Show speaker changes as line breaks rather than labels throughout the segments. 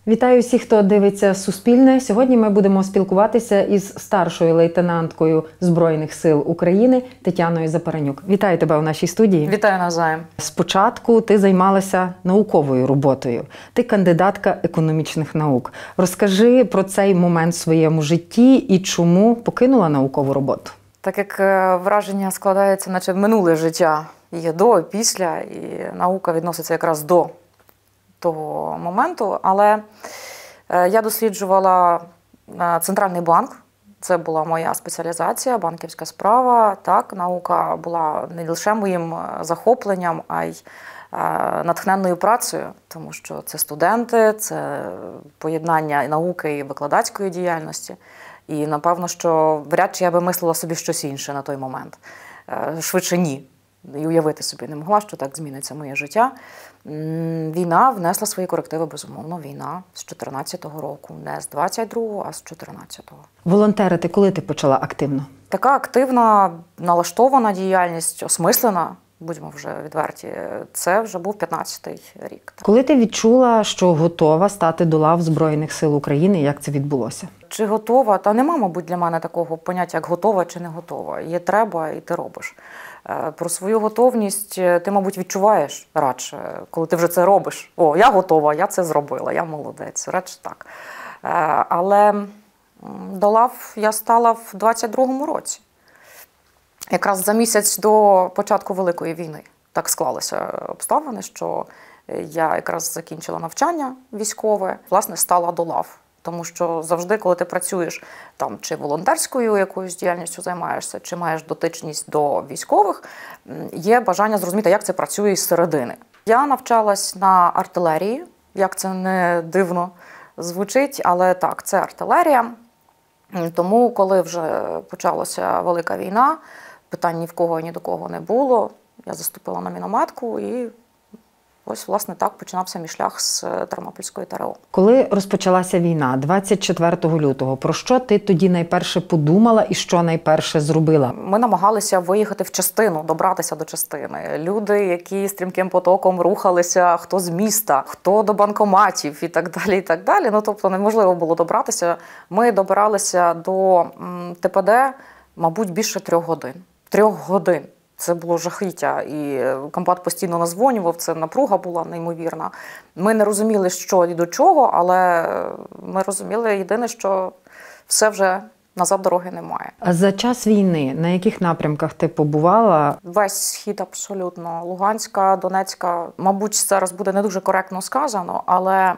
Вітаю всіх, хто дивиться Суспільне. Сьогодні ми будемо спілкуватися із старшою лейтенанткою Збройних сил України Тетяною Запоронюк. Вітаю тебе у нашій студії.
Вітаю навзаєм.
Спочатку ти займалася науковою роботою. Ти кандидатка економічних наук. Розкажи про цей момент в своєму житті і чому покинула наукову роботу.
Так як враження складається, наче минуле життя є до, після, і наука відноситься якраз до того моменту, але я досліджувала Центральний банк, це була моя спеціалізація, банківська справа. Так, наука була не лише моїм захопленням, а й натхненною працею, тому що це студенти, це поєднання науки і викладацької діяльності. І, напевно, що вряд чи я би мислила собі щось інше на той момент. Швидше ні. І уявити собі не могла, що так зміниться моє життя. Війна внесла свої корективи, безумовно. Війна з 14-го року. Не з 22-го, а з 14-го.
Волонтерити коли ти почала активно?
Така активна, налаштована діяльність, осмислена, будьмо вже відверті, це вже був 15-й рік.
Коли ти відчула, що готова стати до лав Збройних сил України, як це відбулося?
Чи готова? Та нема, мабуть, для мене такого поняття, як готова чи не готова. Є треба, і ти робиш. Про свою готовність ти, мабуть, відчуваєш радше, коли ти вже це робиш. О, я готова, я це зробила, я молодець, радше так. Але до лав я стала в 22-му році. Якраз за місяць до початку Великої війни. Так склалися обставини, що я якраз закінчила навчання військове, власне, стала до лав. Тому що завжди, коли ти працюєш там, чи волонтерською якоюсь діяльністю займаєшся, чи маєш дотичність до військових, є бажання зрозуміти, як це працює із середини. Я навчалась на артилерії, як це не дивно звучить, але так, це артилерія. Тому, коли вже почалася Велика війна, питань ні в кого, ні до кого не було, я заступила на мінометку і ось, власне, так починався мій шлях з Тернопільської ТРО.
Коли розпочалася війна, 24 лютого, про що ти тоді найперше подумала і що найперше зробила?
Ми намагалися виїхати в частину, добратися до частини. Люди, які стрімким потоком рухалися, хто з міста, хто до банкоматів і так далі, і так далі. Ну, тобто, неможливо було добратися. Ми добиралися до ТПД, мабуть, більше 3 годин. 3 годин. Це було жахіття, і комбат постійно назвонював, це напруга була неймовірна. Ми не розуміли, що і до чого, але ми розуміли єдине, що все вже назад дороги немає.
А за час війни на яких напрямках ти побувала?
Весь схід абсолютно. Луганська, Донецька. Мабуть, зараз буде не дуже коректно сказано, але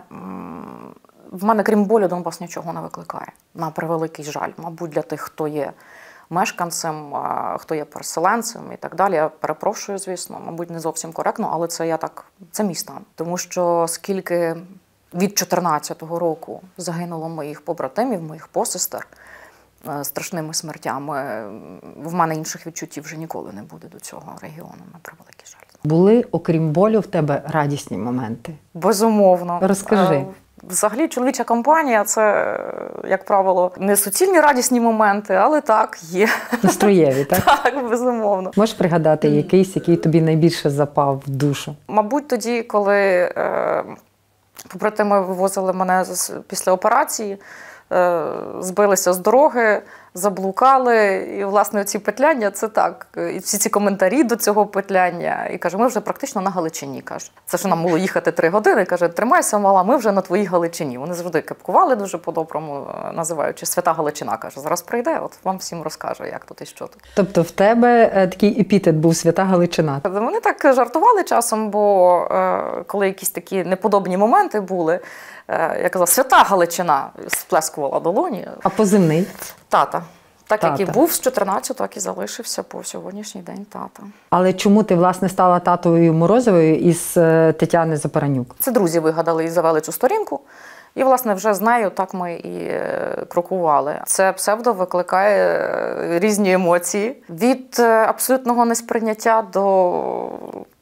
в мене, крім болю, Донбас нічого не викликає. На превеликий жаль. Мабуть, для тих, хто є мешканцем, хто є переселенцем і так далі. Я перепрошую, звісно, мабуть, не зовсім коректно, але це мій стан. Тому що скільки від 14-го року загинуло моїх побратимів, моїх посестер страшними смертями, в мене інших відчуттів вже ніколи не буде до цього регіону, на превеликий жаль.
Були, окрім болю, в тебе радісні моменти?
Безумовно.
Розкажи.
Взагалі, чоловіча компанія – це, як правило, не суцільні радісні моменти, але так, є.
Настроєві, так?
Так, безумовно.
Можеш пригадати якийсь, який тобі найбільше запав в душу?
Мабуть, тоді, коли побратими вивозили мене після операції, збилися з дороги, заблукали, і, власне, ці петляння – це так. І всі ці коментарі до цього петляння. І каже, ми вже практично на Галичині, каже. Це ж нам було їхати 3 години, каже, тримайся, мала, ми вже на твоїй Галичині. Вони завжди кепкували дуже по-доброму, називаючи Свята Галичина, каже, зараз прийде, от вам всім розкаже, як тут і що тут.
Тобто в тебе такий епітет був Свята Галичина?
Вони так жартували часом, бо коли якісь такі неподобні моменти були, я казала, Свята Галичина, сплескувала долоні.
А позивний?
Тата. Так,
Тата.
як і був з 14, так і залишився по сьогоднішній день тата.
Але чому ти, власне, стала татовою Морозовою із Тетяни Запоронюк?
Це друзі вигадали і завели цю сторінку. І, власне, вже з нею так ми і крокували. Це псевдо викликає різні емоції. Від абсолютного несприйняття до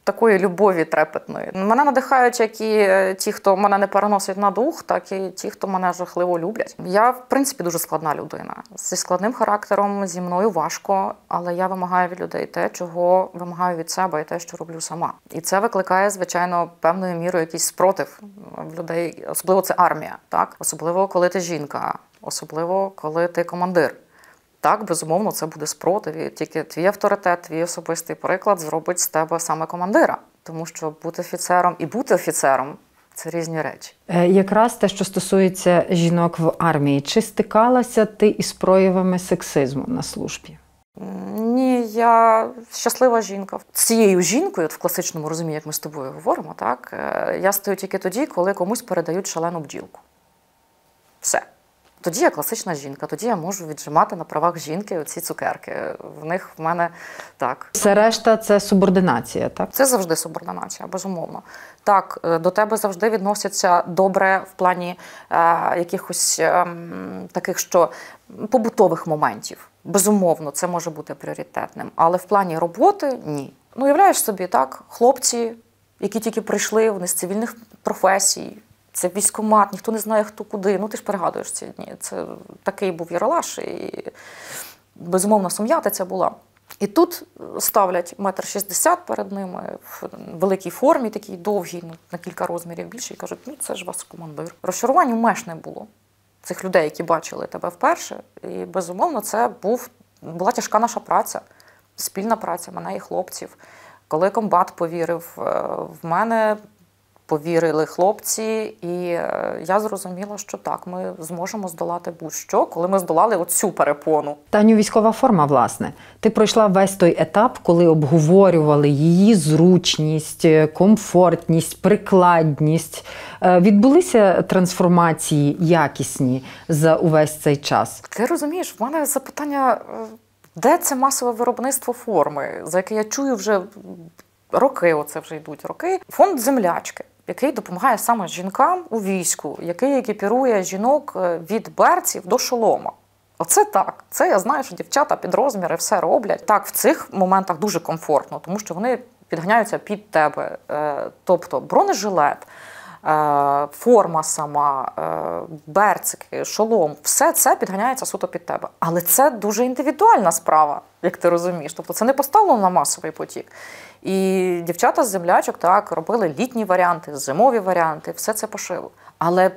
такої любові трепетної. Мене надихають як і ті, хто мене не переносить на дух, так і ті, хто мене жахливо люблять. Я, в принципі, дуже складна людина. Зі складним характером, зі мною важко, але я вимагаю від людей те, чого вимагаю від себе, і те, що роблю сама. І це викликає, звичайно, певною мірою якийсь спротив в людей. Особливо це армія, так? Особливо, коли ти жінка, особливо, коли ти командир. Так, безумовно, це буде спротив. І тільки твій авторитет, твій особистий приклад зробить з тебе саме командира. Тому що бути офіцером і бути офіцером – це різні речі.
Якраз те, що стосується жінок в армії. Чи стикалася ти із проявами сексизму на службі?
Ні, я щаслива жінка. З цією жінкою, от в класичному розумінні, як ми з тобою говоримо, так, я стою тільки тоді, коли комусь передають шалену бджілку. Все. Тоді я класична жінка, тоді я можу віджимати на правах жінки оці цукерки. В мене так.
Все решта – це субординація, так?
Це завжди субординація, безумовно. Так, до тебе завжди відносяться добре в плані якихось таких, що побутових моментів. Безумовно, це може бути пріоритетним. Але в плані роботи – ні. Ну, уявляєш собі, так, хлопці, які тільки прийшли, вони з цивільних професій, це військкомат, ніхто не знає, хто куди. Ну, ти ж пригадуєш ці дні. Це такий був яролаж, і безумовно сум'ятиця була. І тут ставлять 1,60 м перед ними, в великій формі, такій довгій, на кілька розмірів більше, і кажуть, ну це ж вас командир. Розчарувань у меж не було цих людей, які бачили тебе вперше. І безумовно це була тяжка наша праця, спільна праця мене і хлопців. Коли комбат повірив в мене, повірили хлопці, і я зрозуміла, що так, ми зможемо здолати будь-що, коли ми здолали оцю перепону.
Таню, військова форма, власне. Ти пройшла весь той етап, коли обговорювали її зручність, комфортність, прикладність. Відбулися трансформації якісні за увесь цей час?
Ти розумієш, в мене запитання, де це масове виробництво форми, за яке я чую вже роки, оце вже йдуть роки. Фонд «Землячки», який допомагає саме жінкам у війську, який екіпірує жінок від берців до шолома. Оце так. Це я знаю, що дівчата під розміри все роблять. Так, в цих моментах дуже комфортно, тому що вони підганяються під тебе. Тобто бронежилет, форма сама, берцики, шолом, все це підганяється суто під тебе. Але це дуже індивідуальна справа, як ти розумієш. Тобто це не поставлено на масовий потік. І дівчата з землячок так робили літні варіанти, зимові варіанти, все це пошило. Але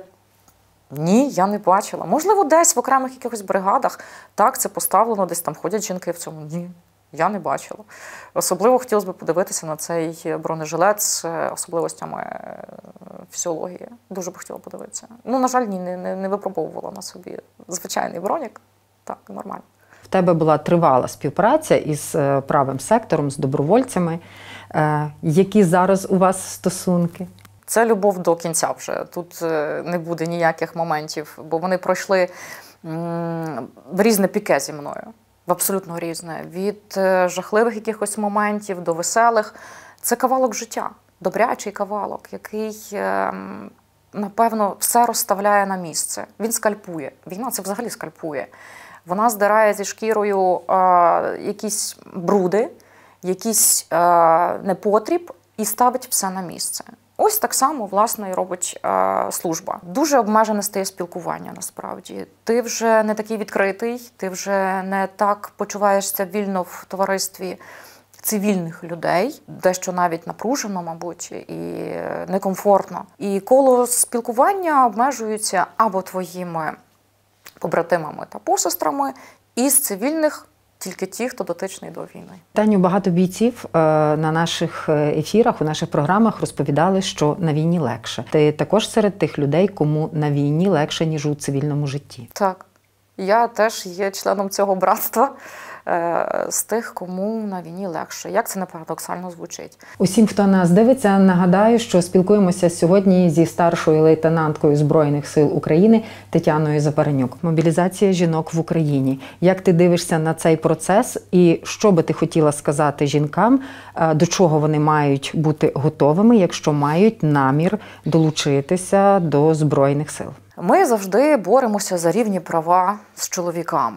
ні, я не бачила. Можливо, десь в окремих якихось бригадах так це поставлено, десь там ходять жінки в цьому. Ні, я не бачила. Особливо хотілося б подивитися на цей бронежилет з особливостями фізіології. Дуже б хотіла подивитися. Ну, на жаль, ні, не випробовувала на собі звичайний бронік. Так, нормально.
В тебе була тривала співпраця із правим сектором, з добровольцями. Які зараз у вас стосунки?
Це любов до кінця вже. Тут не буде ніяких моментів, бо вони пройшли в різне піке зі мною. В абсолютно різне. Від жахливих якихось моментів до веселих. Це кавалок життя, добрячий кавалок, який, напевно, все розставляє на місце. Він скальпує. Війна – це взагалі скальпує. Вона здирає зі шкірою якісь бруди, якийсь непотріб і ставить все на місце. Ось так само, власне, і робить служба. Дуже обмежене стає спілкування, насправді. Ти вже не такий відкритий, ти вже не так почуваєшся вільно в товаристві цивільних людей, дещо навіть напружено, мабуть, і некомфортно. І коло спілкування обмежується або твоїми побратимами та посестрами, із цивільних тільки ті, хто дотичний до війни.
Таню, багато бійців на наших ефірах, у наших програмах розповідали, що на війні легше. Ти також серед тих людей, кому на війні легше, ніж у цивільному житті?
Так. Я теж є членом цього братства, з тих, кому на війні легше. Як це не парадоксально звучить.
Усім, хто нас дивиться, нагадаю, що спілкуємося сьогодні зі старшою лейтенанткою Збройних сил України Тетяною Запаренюк. Мобілізація жінок в Україні. Як ти дивишся на цей процес і що би ти хотіла сказати жінкам, до чого вони мають бути готовими, якщо мають намір долучитися до Збройних сил?
Ми завжди боремося за рівні права з чоловіками.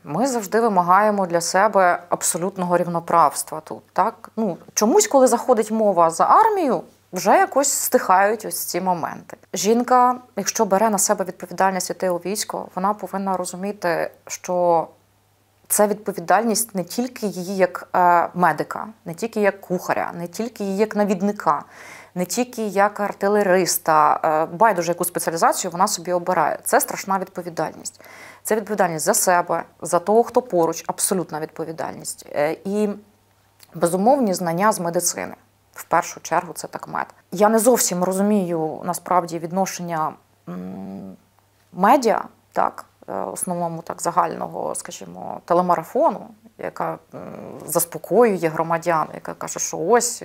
Ми завжди вимагаємо для себе абсолютного рівноправства тут. Так? Чомусь, коли заходить мова за армію, вже якось стихають ось ці моменти. Жінка, якщо бере на себе відповідальність іти у військо, вона повинна розуміти, що це відповідальність не тільки її як медика, не тільки як кухаря, не тільки її як навідника, не тільки як артилериста, байдуже яку спеціалізацію вона собі обирає. Це страшна відповідальність. Це відповідальність за себе, за того, хто поруч, абсолютна відповідальність. І безумовні знання з медицини. В першу чергу це так мед. Я не зовсім розумію, насправді, відношення медіа, так, основному так загального, скажімо, телемарафону, яка заспокоює громадян, яка каже, що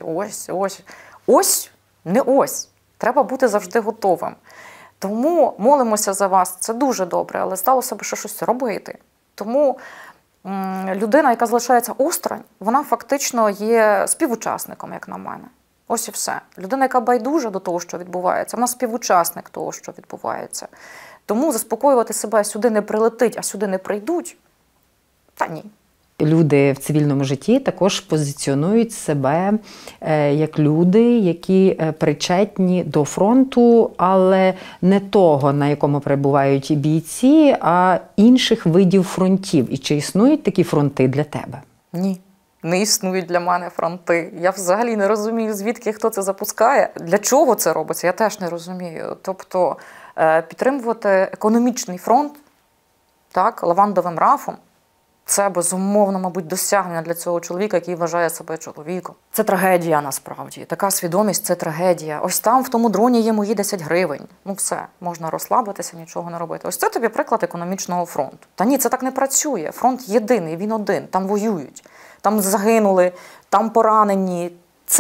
ось, не ось. Треба бути завжди готовим. Тому молимося за вас, це дуже добре, але здалося б, що щось робити. Тому людина, яка залишається осторонь, вона фактично є співучасником, як на мене. Ось і все. Людина, яка байдужа до того, що відбувається, вона співучасник того, що відбувається. Тому заспокоювати себе, сюди не прилетить, а сюди не прийдуть, та ні.
Люди в цивільному житті також позиціонують себе як люди, які причетні до фронту, але не того, на якому перебувають бійці, а інших видів фронтів. І чи існують такі фронти для тебе?
Ні. Не існують для мене фронти. Я взагалі не розумію, звідки хто це запускає. Для чого це робиться, я теж не розумію. Тобто підтримувати економічний фронт, так, лавандовим рафом, це, безумовно, мабуть, досягнення для цього чоловіка, який вважає себе чоловіком. Це трагедія, насправді. Така свідомість – це трагедія. Ось там, в тому дроні є мої 10 гривень. Все, можна розслабитися, нічого не робити. Ось це тобі приклад економічного фронту. Та ні, це так не працює. Фронт єдиний, він один. Там воюють, там загинули, там поранені.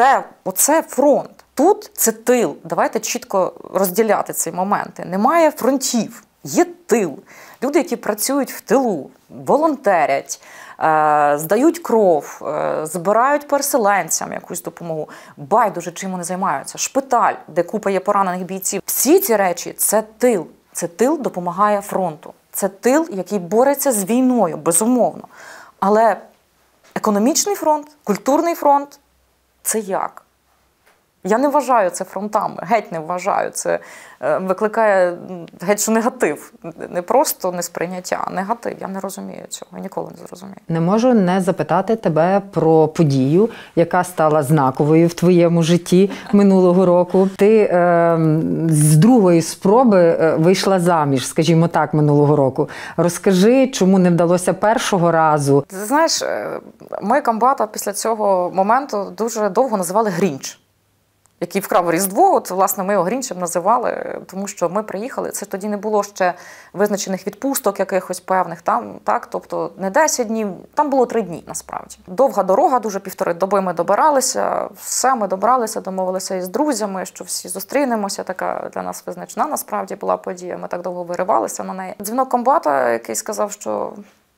Оце фронт. Тут це тил. Давайте чітко розділяти ці моменти. Немає фронтів, є тил. Люди, які працюють в тилу, волонтерять, здають кров, збирають переселенцям якусь допомогу. Байдуже, чим вони займаються. Шпиталь, де купа є поранених бійців. Всі ці речі – це тил. Це тил допомагає фронту. Це тил, який бореться з війною, безумовно. Але економічний фронт, культурний фронт – це як? Я не вважаю це фронтами, геть не вважаю. Це викликає геть що негатив. Не просто несприйняття, а негатив. Я не розумію цього, ніколи не зрозумію.
Не можу не запитати тебе про подію, яка стала знаковою в твоєму житті минулого року. Ти з другої спроби вийшла заміж, скажімо так, минулого року. Розкажи, чому не вдалося першого разу?
Ти знаєш, ми комбата після цього моменту дуже довго називали Грінч, який вкрав Різдво. Власне, ми його Грінчем називали, тому що ми приїхали. Це тоді не було ще визначених відпусток якихось певних. Тобто не 10 днів, там було 3 дні, насправді. Довга дорога, дуже 1,5 доби ми добиралися. Все, ми добралися, домовилися із друзями, що всі зустрінемося. Така для нас визначна, насправді, була подія. Ми так довго виривалися на неї. Дзвінок комбата, який сказав, що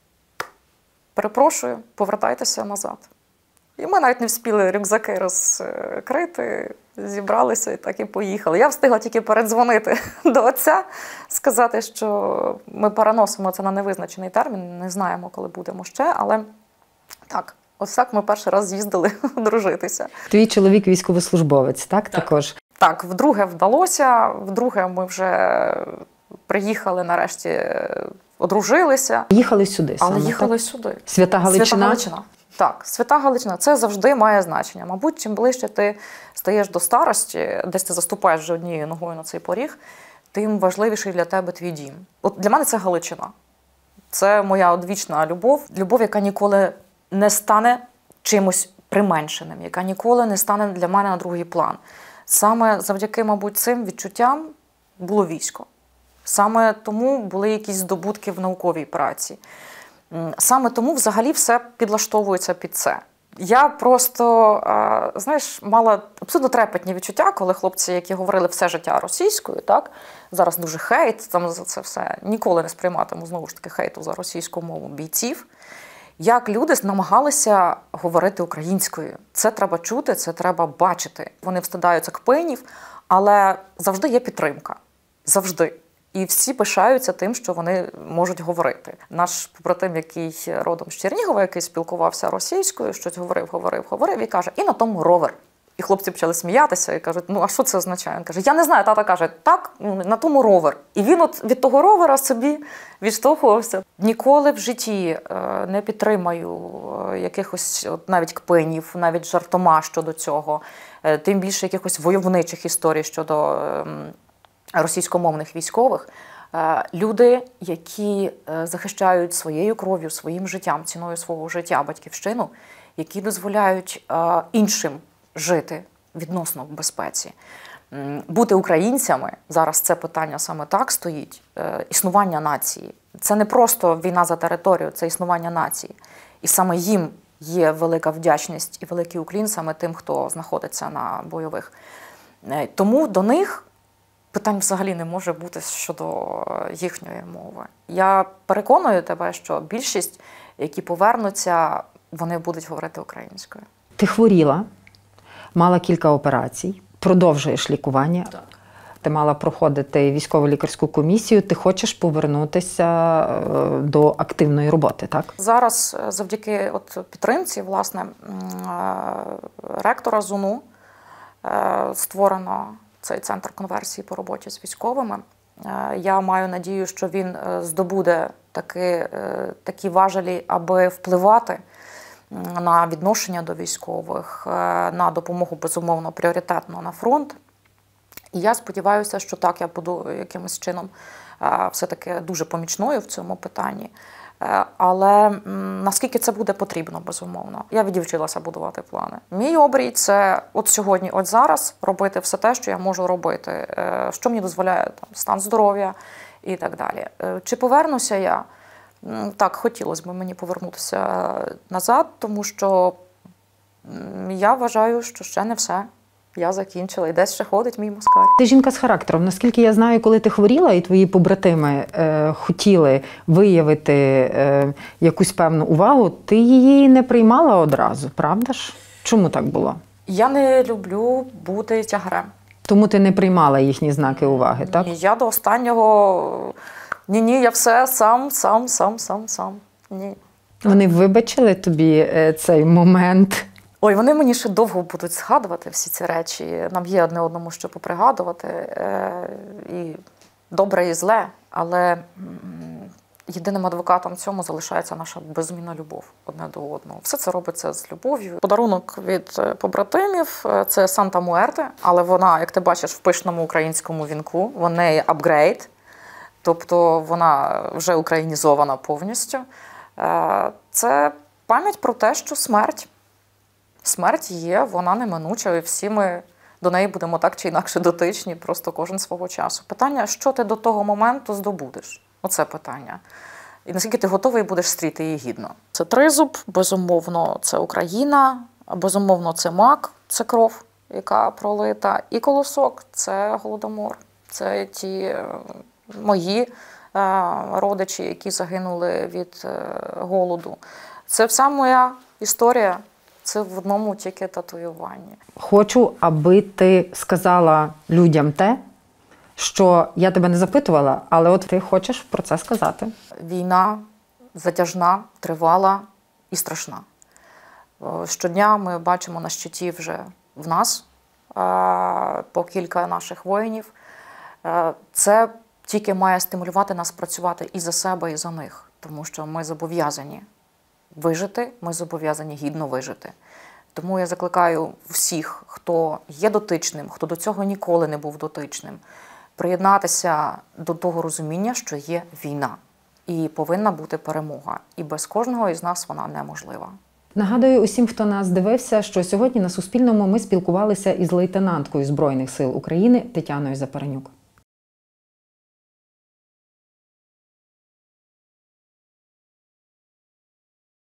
перепрошую, повертайтеся назад. І ми навіть не встигли рюкзаки розкрити, зібралися і так і поїхали. Я встигла тільки передзвонити до отця, сказати, що ми переносимо це на невизначений термін, не знаємо, коли будемо ще, але так, ось так ми перший раз з'їздили одружитися.
Твій чоловік військовослужбовець, так? Також?
Так, вдруге вдалося, вдруге ми вже приїхали, нарешті одружилися.
Їхали сюди саме,
але їхали
так?
сюди.
Свята Галичина?
Свята Галичина. Так, Свята Галичина – це завжди має значення. Мабуть, чим ближче ти стаєш до старості, десь ти заступаєш вже однією ногою на цей поріг, тим важливіший для тебе твій дім. От для мене це Галичина. Це моя одвічна любов. Любов, яка ніколи не стане чимось применшеним, яка ніколи не стане для мене на другий план. Саме завдяки, мабуть, цим відчуттям було військо. Саме тому були якісь здобутки в науковій праці. Саме тому взагалі все підлаштовується під це. Я просто, знаєш, мала абсолютно трепетні відчуття, коли хлопці, які говорили все життя російською, так, зараз дуже хейт, там за це все, ніколи не сприйматиму, знову ж таки, хейту за російську мову бійців, як люди намагалися говорити українською. Це треба чути, це треба бачити. Вони встидаються кпинів, але завжди є підтримка. Завжди. І всі пишаються тим, що вони можуть говорити. Наш побратим, який родом з Чернігова, який спілкувався російською, щось говорив, і каже, і на тому ровер. І хлопці почали сміятися і кажуть, ну а що це означає? Він каже, я не знаю, тата каже, так, на тому ровер. І він от від того ровера собі відштовхувався. Ніколи в житті не підтримаю якихось от, навіть кпинів, навіть жартома щодо цього, тим більше якихось войовничих історій щодо російськомовних військових. Люди, які захищають своєю кров'ю, своїм життям, ціною свого життя, батьківщину, які дозволяють іншим жити відносно в безпеці. Бути українцями, зараз це питання саме так стоїть, існування нації. Це не просто війна за територію, це існування нації. І саме їм є велика вдячність і великий уклін саме тим, хто знаходиться на бойових. Тому до них питань взагалі не може бути щодо їхньої мови. Я переконую тебе, що більшість, які повернуться, вони будуть говорити українською.
Ти хворіла, мала кілька операцій, продовжуєш лікування.
Так.
Ти мала проходити військово-лікарську комісію, ти хочеш повернутися до активної роботи, так?
Зараз завдяки підтримці, власне, ректора ЗУНУ створено цей центр конверсії по роботі з військовими. Я маю надію, що він здобуде такі важелі, аби впливати на відношення до військових, на допомогу, безумовно, пріоритетно на фронт. І я сподіваюся, що так, я буду якимось чином все-таки дуже помічною в цьому питанні. Але наскільки це буде потрібно, безумовно. Я відівчилася будувати плани. Мій обрій – це от сьогодні, от зараз робити все те, що я можу робити, що мені дозволяє там, стан здоров'я і так далі. Чи повернуся я? Так, хотілося б мені повернутися назад, тому що я вважаю, що ще не все. Я закінчила, і десь ще ходить мій москаль.
Ти жінка з характером. Наскільки я знаю, коли ти хворіла, і твої побратими хотіли виявити якусь певну увагу, ти її не приймала одразу, правда ж? Чому так було?
Я не люблю бути тягарем.
Тому ти не приймала їхні знаки уваги, так?
Ні, я до останнього... Ні, я все сам. Ні.
Вони вибачили тобі цей момент?
Ой, вони мені ще довго будуть згадувати всі ці речі. Нам є одне одному, що попригадувати. І добре, і зле. Але єдиним адвокатом цьому залишається наша беззмінна любов одне до одного. Все це робиться з любов'ю. Подарунок від побратимів – це Санта Муерте, але вона, як ти бачиш, в пишному українському вінку. В неї апгрейд, тобто вона вже українізована повністю. Це пам'ять про те, що смерть є, вона неминуча, і всі ми до неї будемо так чи інакше дотичні, просто кожен свого часу. Питання, що ти до того моменту здобудеш? Оце питання. І наскільки ти готовий будеш стріти її гідно. Це тризуб, безумовно, це Україна, безумовно, це мак, це кров, яка пролита, і колосок – це Голодомор. Це ті мої родичі, які загинули від голоду. Це вся моя історія. Це в одному тільки татуюванні.
Хочу, аби ти сказала людям те, що я тебе не запитувала, але от ти хочеш про це сказати.
Війна затяжна, тривала і страшна. Щодня ми бачимо на щиті вже в нас по кілька наших воїнів. Це тільки має стимулювати нас працювати і за себе, і за них. Тому що ми зобов'язані вижити, ми зобов'язані гідно вижити. Тому я закликаю всіх, хто є дотичним, хто до цього ніколи не був дотичним, приєднатися до того розуміння, що є війна. І повинна бути перемога. І без кожного із нас вона неможлива.
Нагадую усім, хто нас дивився, що сьогодні на Суспільному ми спілкувалися із лейтенанткою Збройних сил України Тетяною Запоренюк.